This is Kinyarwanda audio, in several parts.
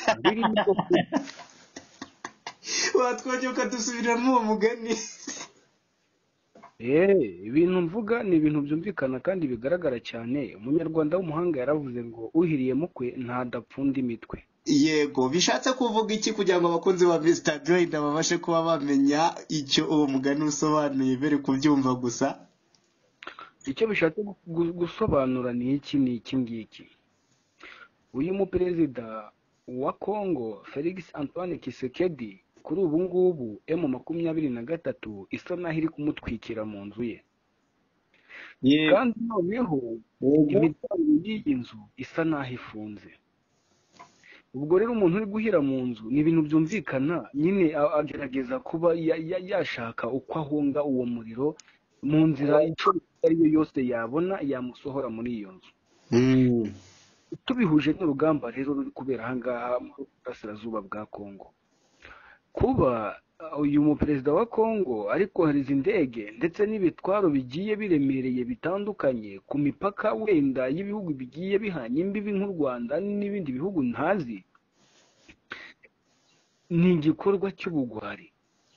birimo koko. watwongera ukadusubiramo uwo mugani. Ibintu mvuga ni ibintu byumvikana kandi bigaragara cyane. Umunyarwanda w'umuhanga yaravuze ngo uhiriye mukwe ntadapfunda imitwe. Yego, bishatse kuvuga iki kugira ngo abakunzi ba Mr Joy babashe kuba bamenya icyo uwo mugani usobanuye bere kubyumva gusa? Icyo bishatse gusobanura ni iki ngiki. Uyu muperezida wa Congo Felix Antoine Tshisekedi kuri ubu ngubu M23 isa naho iri kumutwikira mu nzu ye, kandi noneho imiryango y'iyi nzu isa naho ifunze. Ubwo rero umuntu uri guhira mu nzu ni ibintu byumvikana nyine, agerageza kuba yashaka uko ahunga uwo muriro mu nzira icyo ari yo yose yabona yamusohora muri iyo nzu. Tubihuje n'urugamba rero ruri kubera ahangaha mu burasirazuba bwa Congo, kuba uyu muperezida wa Congo ari kohereza indege ndetse n'ibitwaro bigiye biremereye bitandukanye ku mipaka wenda y'ibihugu bigiye bihanye imbibi nk'u Rwanda n'ibindi bihugu ntazi, ni igikorwa cy'ubugwari.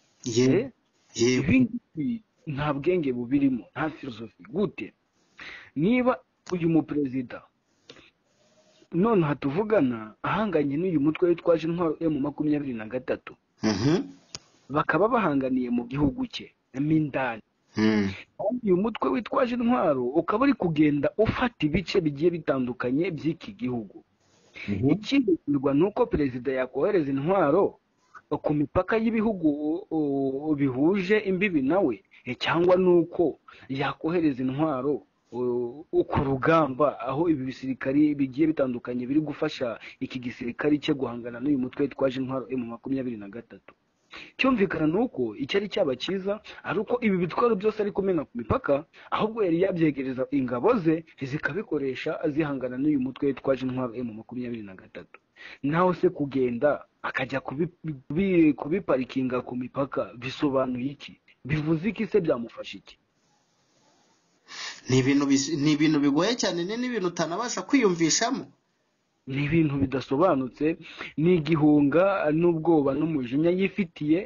Ibi nta bwenge bubirimo, nta filosofi. Gute niba uyu muperezida none hatuvugana ahanganye n'uyu mutwe witwaje intwaro M23, bakaba bahanganiye mu gihugu cye mindani, uyu mutwe witwaje intwaro ukaba uri kugenda ufata ibice bigiye bitandukanye by'iki gihugu. Ikibirwa ni uko perezida yakohereza intwaro ku mipaka y'ibihugu bihuje imbibi nawe, cyangwa nuko yakohereza intwaro ku rugamba aho ibi bisirikari bigiye bitandukanye biri gufasha iki gisirikari cyo guhangana n'uyu mutwe witwaje intwaro M23. Cyumvikana nuko icyari cyaba cyiza ari uko ibi bitwaro byose ari kumena ku mipaka, ahubwo yari yabyegereza ingabo ze zikabikoresha zihangana n'uyu mutwe witwaje intwaro M23. Naho se kugenda akajya kubiparikinga ku mipaka bisobanuye iki? Bivuze iki se? Byamufasha iki? Ni ibintu bigoye cyane, ni ibintu utanabasha kwiyumvishamo, ni ibintu bidasobanutse, ni igihunga n'ubwoba n'umujinya yifitiye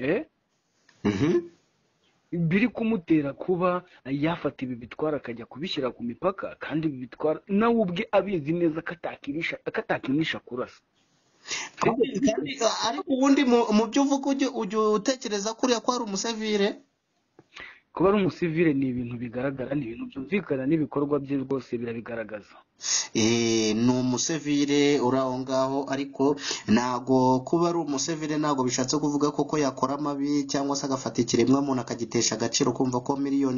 biri kumutera kuba yafata ibi bitwara akajya kubishyira ku mipaka, kandi ibi bitwara nawe ubwe abizi neza ko atakinisha kurasa. ariko ubundi mu byo uvuga ujya utekereza kuriya ko ari umusivire? Kuba ari umusivire ni ibintu bigaragara, ni ibintu byumvikana, n'ibikorwa bye rwose birabigaragaza. Ni umusivire uri aho ngaho, ariko ntago kuba ari umusivire ntago bishatse kuvuga ko yakora amabi cyangwa se agafata ikiremwa muntu akagitesha agaciro, kumva ko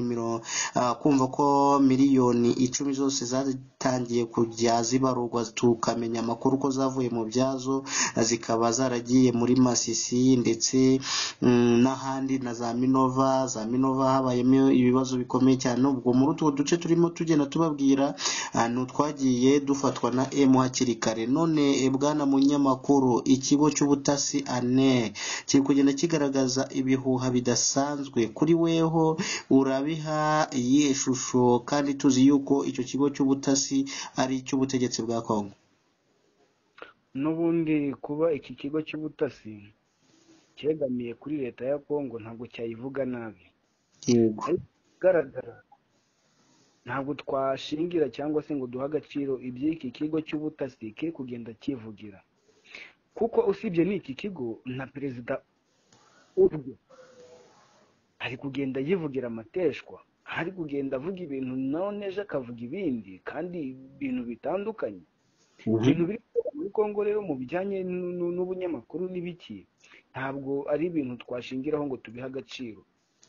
miliyoni 10 zose zatangiye kujya zibarurwa, tukamenya amakuru ko zavuye mu byazo zikaba zaragiye muri Masisi ndetse n'ahandi na za Minova habayemo ibibazo bikomeye cyane. Ubwo muri utwo duce turimo tugenda tubabwira twagiye dufatwa na hakiri kare. None bwana munyamakuru, ikigo cy'ubutasi ANR kiri kugenda kigaragaza ibihuha bidasanzwe. Kuri weho urabiha iyihe shusho, kandi tuzi yuko icyo kigo cy'ubutasi ari icy'ubutegetsi bwa Congo? N'ubundi kuba iki kigo cy'ubutasi cyegamiye kuri leta ya Congo ntabwo cyayivuga nabi. Yego, igaragara ntabwo twashingira cyangwa se ngo duha agaciro iby'iki kigo cy'ubutasi kiri kugenda kivugira, kuko usibye n'iki kigo na perezida ubwe ari kugenda yivugira amateshwa, ari kugenda avuga ibintu none ejo akavuga ibindi, kandi ibintu bitandukanye. Ibintu biri muri Congo rero mu bijyanye n'ubunyamakuru n'ibiki, ntabwo ari ibintu twashingiraho ngo tubihe agaciro.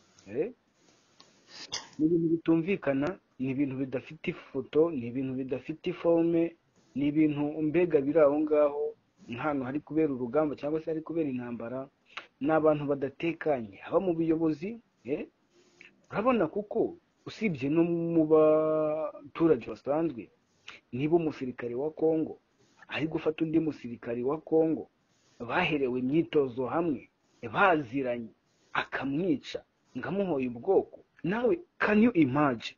Ni ibintu bitumvikana, ni ibintu bidafite ifoto, ni ibintu bidafite ifome, ni ibintu mbega biri aho ngaho nk'ahantu hari kubera urugamba cyangwa se hari kubera intambara. Ni abantu badatekanye haba mu buyobozi, urabona, kuko usibye no mu baturage basanzwe, niba umusirikare wa Congo ari gufata undi musirikare wa Congo baherewe imyitozo hamwe, baziranye, akamwica ngamuhoye ubwoko, nawe can you imagine?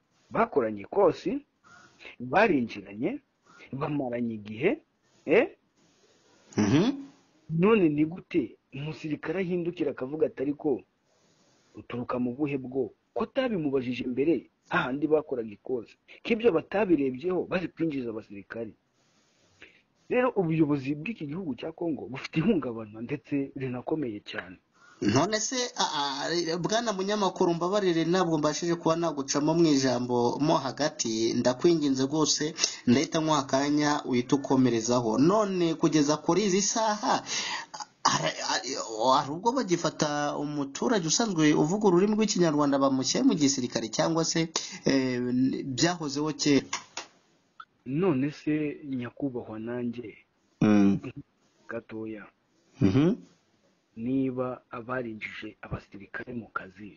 Bakoranye kosi, barinjiranye, bamaranye igihe, none ni gute umusirikare ahindukira akavuga ati ariko uturuka mu buhe bwo ko atabimubajije mbere hahandi bakoraga ikoze k'ibyo batabirebyeho bazi kwinjiza abasirikari. rero ubuyobozi bw'iki gihugu cya Kongo bufite ihungabana ndetse rinakomeye cyane. none se bwana munyamakuru mbabarire ntabwo mbashije kuba nagucamo mu ijambo mo hagati, ndakwinginze rwose ndahita nk'uha akanya uhita ukomerezaho. none kugeza kuri izi saha hari ubwo bagifata umuturage usanzwe uvuga ururimi rw'ikinyarwanda bamushyira mu gisirikare cyangwa se byahozeho kera? none se nyakubahwa nanjye gatoya, niba abarinjije abasirikare mu kazi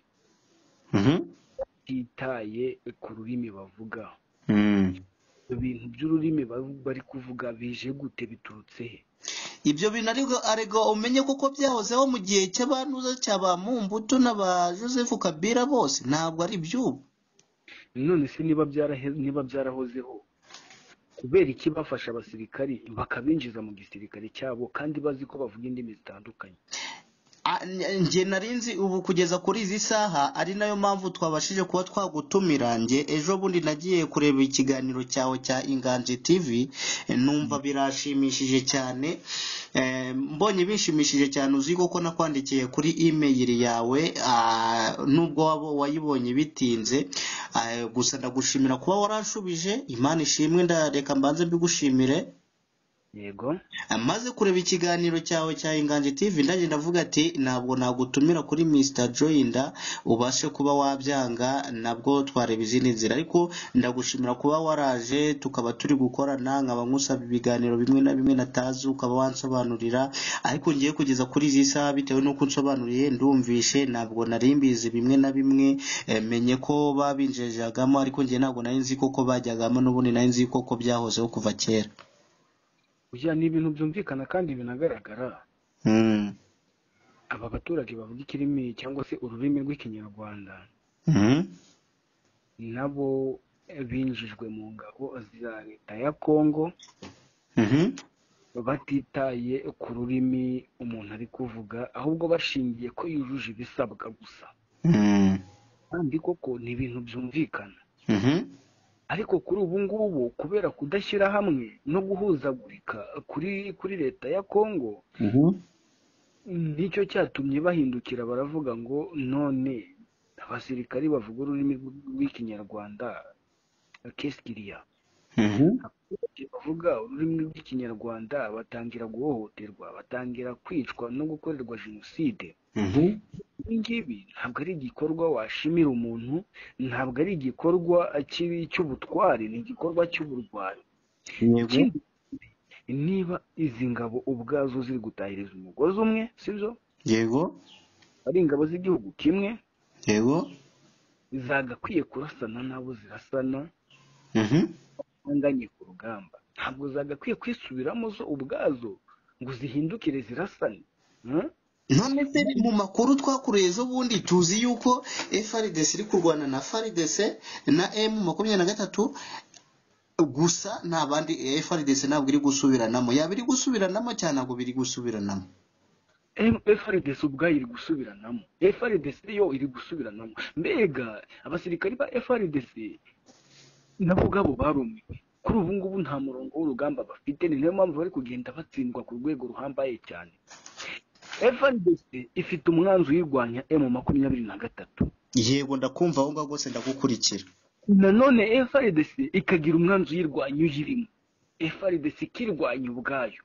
batitaye ku rurimi bavuga, ibintu by'ururimi bari kuvuga bije gute, biturutse he? ibyo bintu ariko umenye kuko byahozeho mu gihe cy'abantu cyaba Mumbutu n'aba Joseph Kabila bose, ntabwo ari iby'ubu. none se niba byarahozeho, kubera iki bafasha abasirikari bakabinjiza mu gisirikare cyabo kandi bazi ko bavuga indimi zitandukanye? njye narinzi ubu kugeza kuri izi saha, ari nayo mpamvu twabashije kuba twagutumira. njye ejo bundi nagiye kureba ikiganiro cyawe cya Inganji TV, numva birashimishije cyane. mbonye bishimishije cyane, uzi ko nakwandikiye kuri email yawe, nubwo wayibonye bitinze, gusa ndagushimira kuba waranshubije. Imana ishimwe, ndareka mbanze mbigushimire. yego, maze kureba ikiganiro cyawe cya Inganji TV ndaje ndavuga ati ntabwo nagutumira kuri Mr Joyinda ubashe kuba wabyanga, nabwo twareba izindi nzira, ariko ndagushimira kuba waraje tukaba turi gukorana, nkaba nkusaba ibiganiro bimwe na bimwe natazi ukaba wansobanurira. ariko ngiye kugeza kuri izi saha bitewe n'uko unsobanuriye ndumvishe, ntabwo narimbizi bimwe na bimwe, menye ko babinjejagamo, ariko ngiye ntabwo nari nzi koko bajyagamo, n'ubundi nari nzi koko byahozeho kuva kera. ujya ni ibintu byumvikana kandi binagaragara. aba baturage bavuga ikirimi cyangwa se ururimi rw'ikinyarwanda nabo binjijwe mu ngabo za leta ya Kongo, batitaye ku rurimi umuntu ari kuvuga, ahubwo bashingiye ko yujuje ibisabwa gusa. kandi koko ni ibintu byumvikana. ariko kuri ubu ngubu kubera kudashyira hamwe no guhuzagurika kuri leta ya Kongo, nicyo cyatumye bahindukira baravuga ngo none abasirikari bavuga ururimi rw'ikinyarwanda keskiriya, bavuga ururimi rw'ikinyarwanda batangira guhohoterwa, batangira kwicwa no gukorerwa jenoside. ngibi ntabwo ari igikorwa washimira umuntu, ntabwo ari igikorwa cy'ubutwari, ni igikorwa cy'uburwayi. niba izi ngabo ubwazo ziri gutahiriza umugozi umwe, sibyo? yego, ari ingabo z'igihugu kimwe, yego, zagakwiye kurasana n'abo zirasana, banganye ku rugamba. ntabwo zagakwiye kwisubiramo zo ubwazo ngo zihindukire zirasane. none se mu makuru twakureye ejo bundi tuzi yuko FARDC iri kurwana na FARDC na M23 gusa, nta bandi. FARDC ntabwo iri gusubiranamo, yaba iri gusubiranamo cyane, ntabwo biri gusubiranamo. FARDC ubwayo iri gusubiranamo, FARDC yo iri gusubiranamo. mbega abasirikari ba FARDC nabo ubwabo barumiwe. kuri ubu ngubu nta murongo w'urugamba bafite, ni nayo mpamvu bari kugenda batsindwa ku rwego ruhambaye cyane. FARDC ifite umwanzi uyirwanya M23. yego, ndakumva aho ngaho rwose ndagukurikira. nanone FARDC ikagira umwanzi uyirwanya uyirimo, FARDC ikirwanya ubwayo.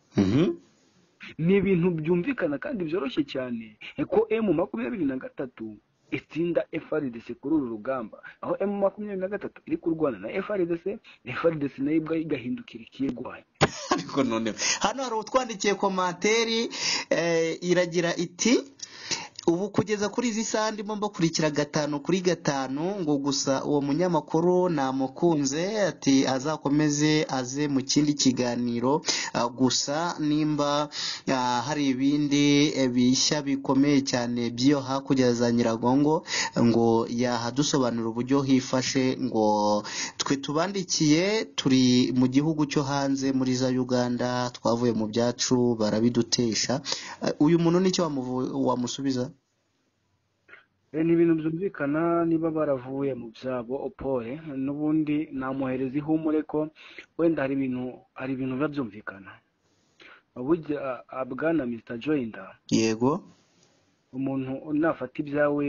ni ibintu byumvikana kandi byoroshye cyane ko M23 itsinda FARDC kuri uru rugamba, aho M23 iri kurwana na FARDC nayo ibwayo igahindukira ikirwanya. ariko none hano hari utwandikiye komenteri iragira iti ubu kugeza kuri izi saha ndimo mbakurikira 5/5 ngo gusa uwo munyamakuru namukunze ati azakomeze aze mu kindi kiganiro gusa nimba hari ibindi bishya bikomeye cyane by'iyo hakurya za Nyiragongo ngo yahadusobanura uburyo hifashe ngo twe tubandikiye turi mu gihugu cyo hanze muri za Uganda twavuye mu byacu barabidutesha uyu muntu nicyo wamusubiza ni ibintu byumvikana niba baravuye mu byabo opore n'ubundi namuhereza ihumure ko wenda hari ibintu biba byumvikana burya bwana Mr Joyner yego umuntu nafata ibyawe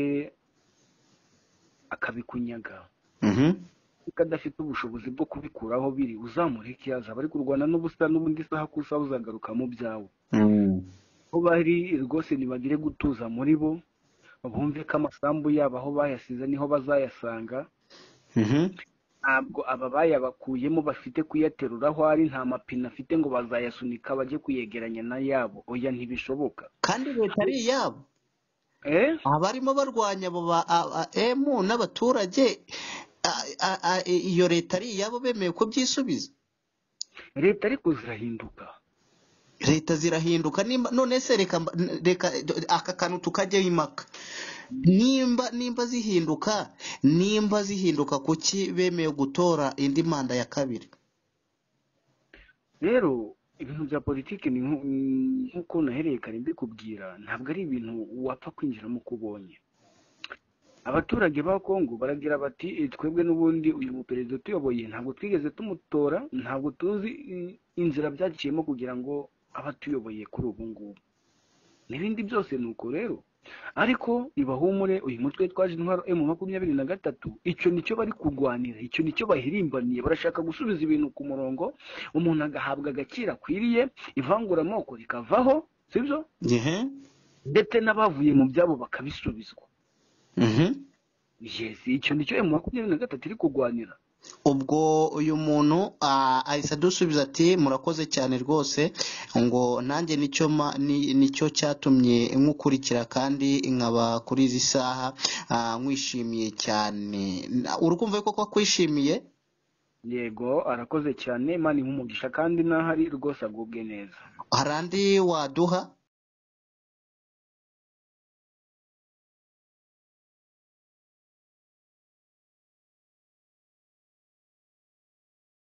akabikunyaga adafite ubushobozi bwo kubikuraho biri uzamureke azaba ari kurwana n'ubusa n'ubundi isaha ku isaha uzagaruka mu byawe aho bari rwose ntibagire gutuza muri bo bumve ko amasambu yabo aho bayasize niho bazayasanga ntabwo aba bayabakuyemo bafite kuyaterura aho ari nta mapine afite ngo bazayasunika bajye kuyegeranya n'ayabo oya ntibishoboka kandi leta ari iyabo abarimo barwanya abo ba emu n'abaturage iyo leta ari iyabo bemeye ko byisubiza leta ariko zirahinduka leta zirahinduka none se reka aka kantu tukajyaho impaka nimba zihinduka kuki bemeye gutora indi manda ya kabiri rero ibintu bya politiki ni nk'uko nahereye kare mbikubwira ntabwo ari ibintu wapfa kwinjiramo uko ubonye abaturage ba Kongo baragira bati twebwe n'ubundi uyu muperezida tuyoboye ntabwo twigeze tumutora ntabwo tuzi inzira byaciyemo kugira ngo abatuyoboye kuri ubu ngubu n'ibindi byose ni uko rero ariko ibahumure uyu mutwe twaje intwaro M23 icyo nicyo bari kurwanira icyo nicyo bahirimbaniye barashaka gusubiza ibintu ku murongo umuntu agahabwa agaciro akwiriye ivanguramoko rikavaho sibyo ndetse n'abavuye mu byabo bakabisubizwa icyo nicyo M23 iri kurwanira ubwo uyu muntu ahise adusubiza ati murakoze cyane rwose ngo nanjye nicyo cyatumye nkukurikira kandi nkaba kuri izi saha nkwishimiye cyane urukumva ko akwishimiye yego arakoze cyane Imana imumugisha kandi n'ahari rwose agubwe neza hari andi waduha